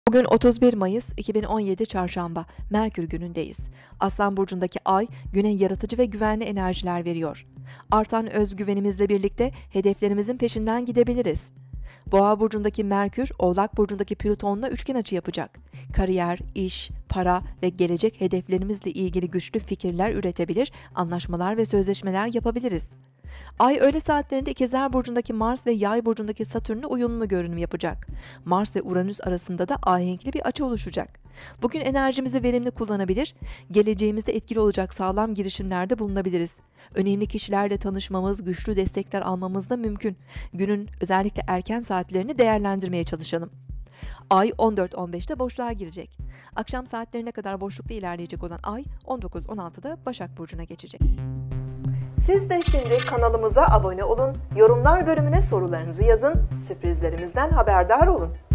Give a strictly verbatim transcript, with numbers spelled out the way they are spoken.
Bugün otuz bir Mayıs iki bin on yedi Çarşamba, Merkür günündeyiz. Aslan burcundaki ay, güne yaratıcı ve güvenli enerjiler veriyor. Artan özgüvenimizle birlikte hedeflerimizin peşinden gidebiliriz. Boğa burcundaki Merkür, Oğlak burcundaki Plüton'la üçgen açı yapacak. Kariyer, iş, para ve gelecek hedeflerimizle ilgili güçlü fikirler üretebilir, anlaşmalar ve sözleşmeler yapabiliriz. Ay öğle saatlerinde İkizler burcundaki Mars ve Yay burcundaki Satürn'le uyumlu görünüm yapacak. Mars ve Uranüs arasında da ahenkli bir açı oluşacak. Bugün enerjimizi verimli kullanabilir, geleceğimizde etkili olacak sağlam girişimlerde bulunabiliriz. Önemli kişilerle tanışmamız, güçlü destekler almamız da mümkün. Günün özellikle erken saatlerini değerlendirmeye çalışalım. Ay on dört on beşte boşluğa girecek. Akşam saatlerine kadar boşlukta ilerleyecek olan Ay on dokuz on altıda Başak Burcu'na geçecek. Siz de şimdi kanalımıza abone olun, yorumlar bölümüne sorularınızı yazın, sürprizlerimizden haberdar olun.